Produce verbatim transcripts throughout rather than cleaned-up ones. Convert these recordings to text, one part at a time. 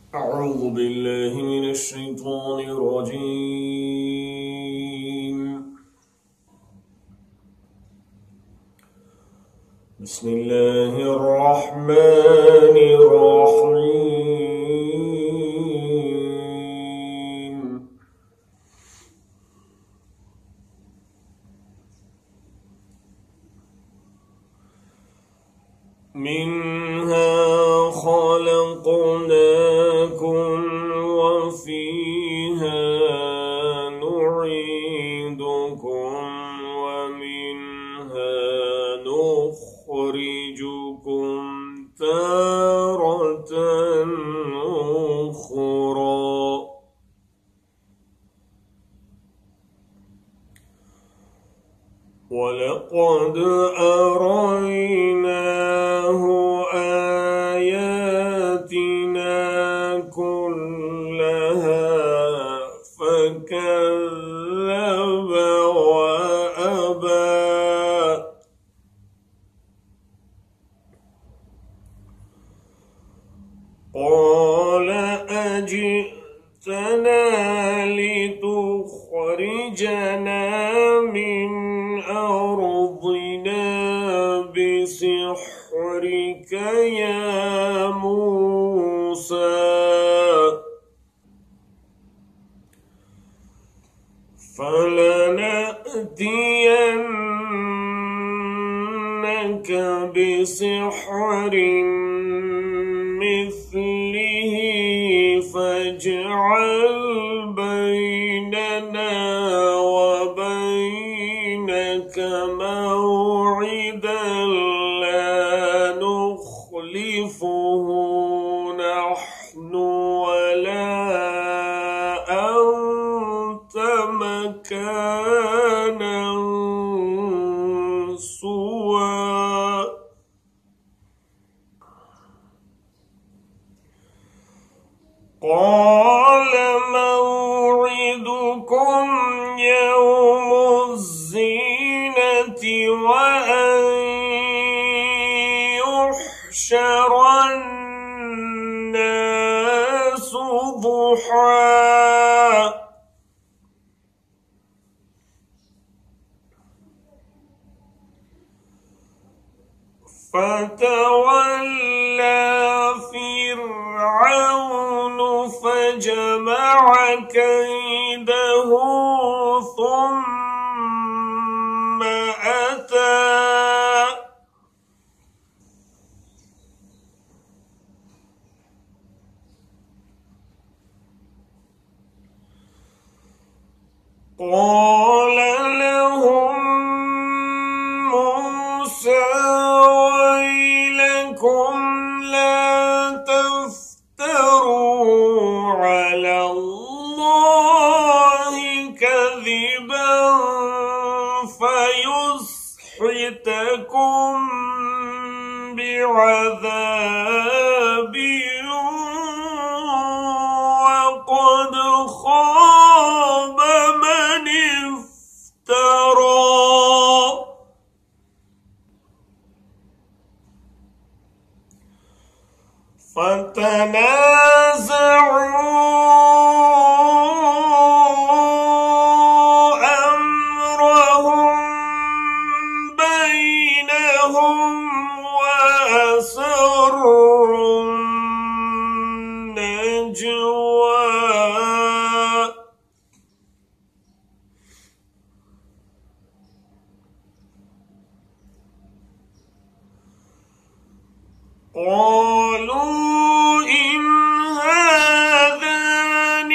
أعوذ بالله من الشيطان الرجيم. بسم الله الرحمن الرحيم. منها خلقناكم وفيها نعيدكم ومنها نخرجكم تارة أخرى. ولقد أريناه آياتنا كلها فكذب وأبى. قال أجئتنا لتخرجنا من أرضنا بسحرك يا موسى فلنأتينك بسحر مثله فاجعل بيننا وبينك موعدا لا نخلفه نحن ولا أنت مكانا سوى. قال موعدكم يوم الزينة وأن يحشر الناس ضحى. فتولى فرعون فجمع كيده ثم أتى. قال لهم موسى ويلكم لا تفتروا على الله كذبا فيسحتكم بعذاب وقد خاب من افترى. فتنازعوا أمرهم بينهم وأسروا النجوى. قالوا إن هذان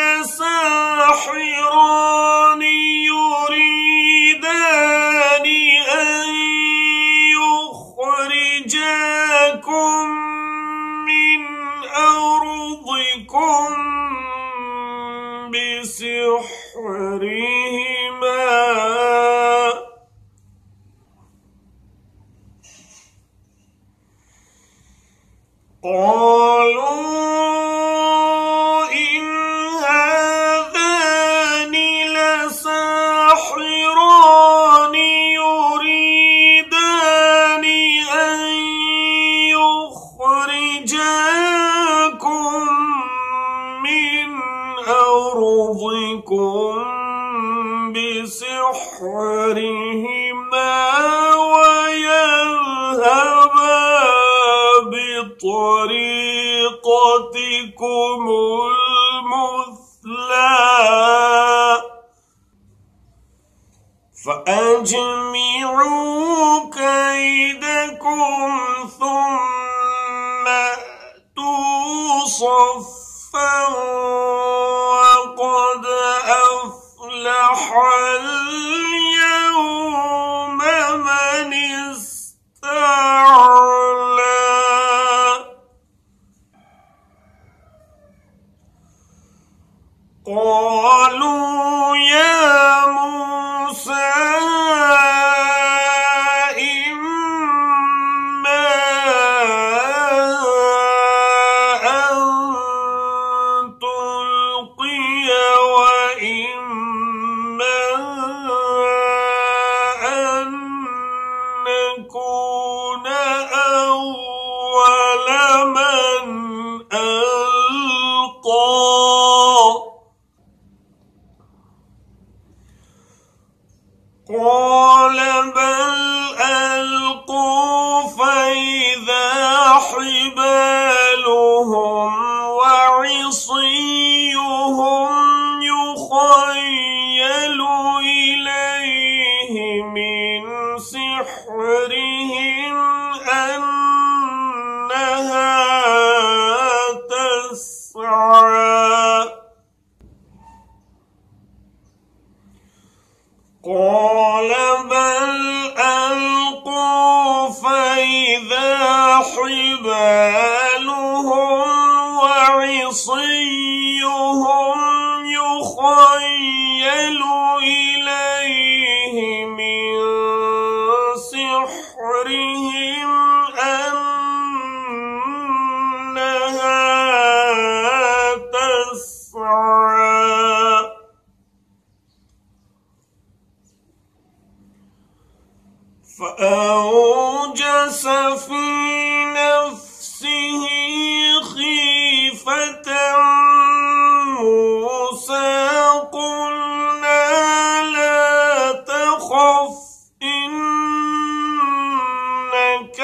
لساحران يريدان أن يخرجاكم من أرضكم بسحرهما قالوا إن هذان لساحران يريدان أن يخرجاكم بعضكم بسحرهما ويذهبا بطريقتكم المثلى فأجمعوا كيدكم ثم أتوا صفا وقد أفلح اليوم من استعلى قالوا يا موسى إما أن تلقي وإما أن نكون أول من ألقى قال بل ألقوا فإذا حبالهم وعصيهم يخيل إليه من سحرهم أنها تسعى قال بل ألقوا فإذا حبالهم وعصيهم يخيل إليه من سحرهم أنها تسعى فأوجس في نفسه خيفة موسى قلنا لا تخف إنك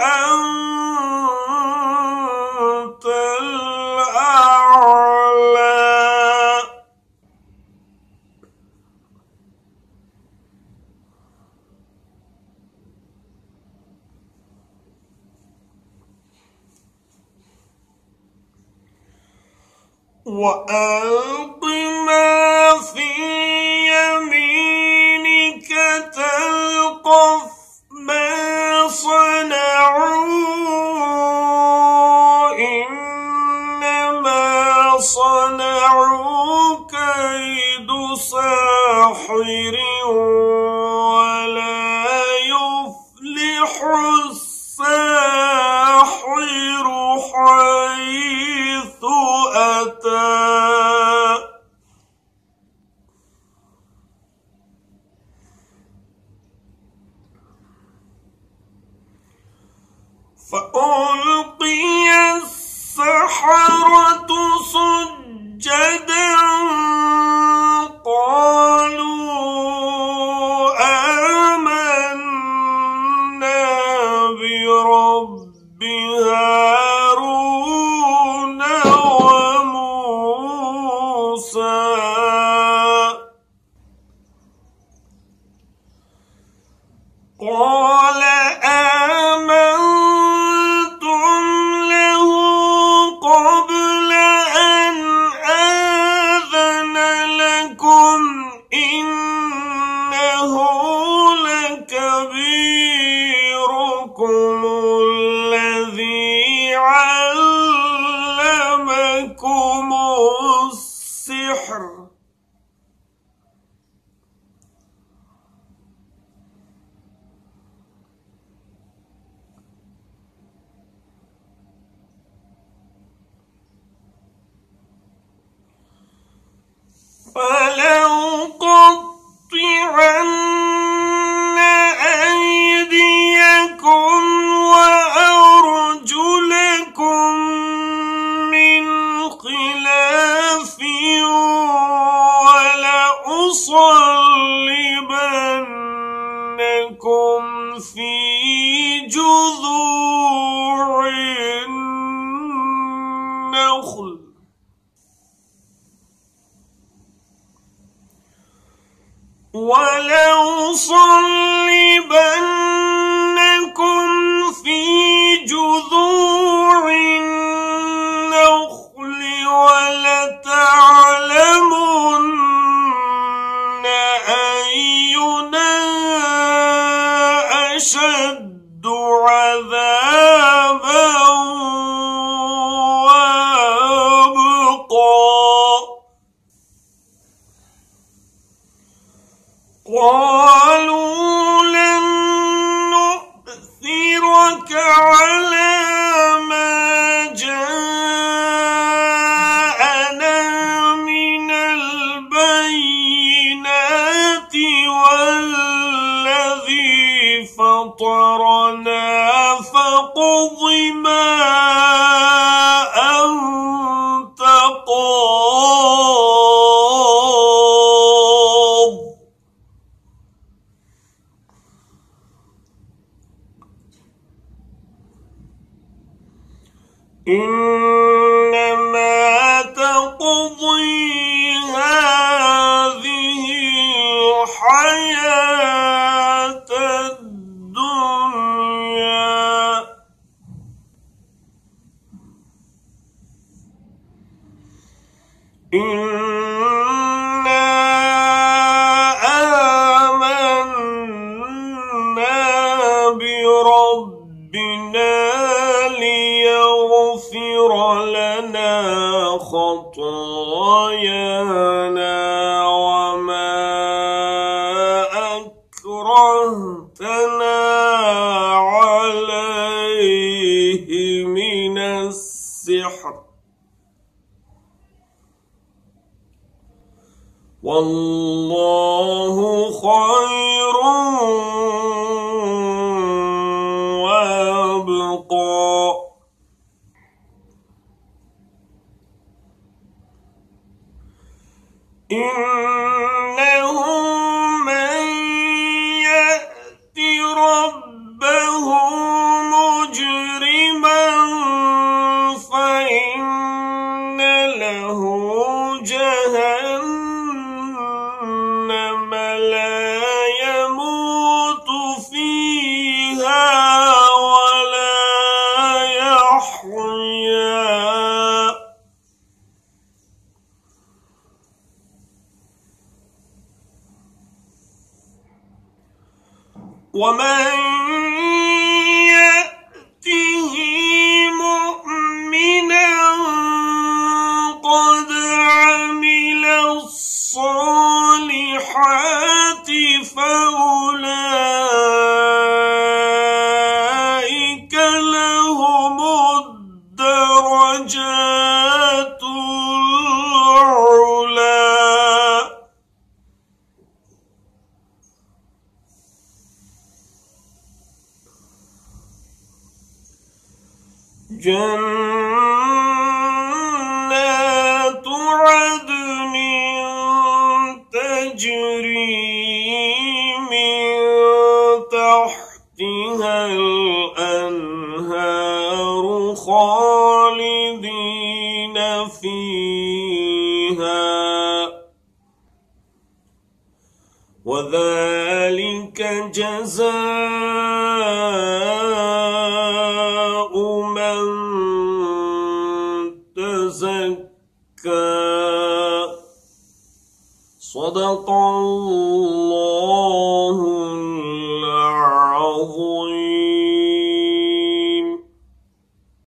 أنت الأعلى وألق ما في يمينك تلقف ما صنعوا إنما صنعوا كيد ساحر ولا يفلح الساحر حيث أتى فألقي السحرة سجدا قالوا آمنا برب هارون وموسى قال آمنتم له النخل ولأصلبنكم في جذوع النخل ولتعلمن أينا أشد عذابا قالوا لن نؤثرك على ما جاءنا من البينات والذي فطرنا فاقض ما أنت قاض إنما تقضي هذه الحياة الدنيا إنا آمنا بربنا ليغفر لنا خطايانا وما أكرهتنا عليه من السحر والله خير وأبقى إنه من يأت ربه مجرما فإن له جهنم لا يموت فيها ولا يحيا ومن يأته مؤمنا قد عمل الصالحات فأولئك لهم الدرجات العلى جنات عدن تجري من تحتها الأنهار خالدين فيها وذلك جزاء من تزكى صدق الله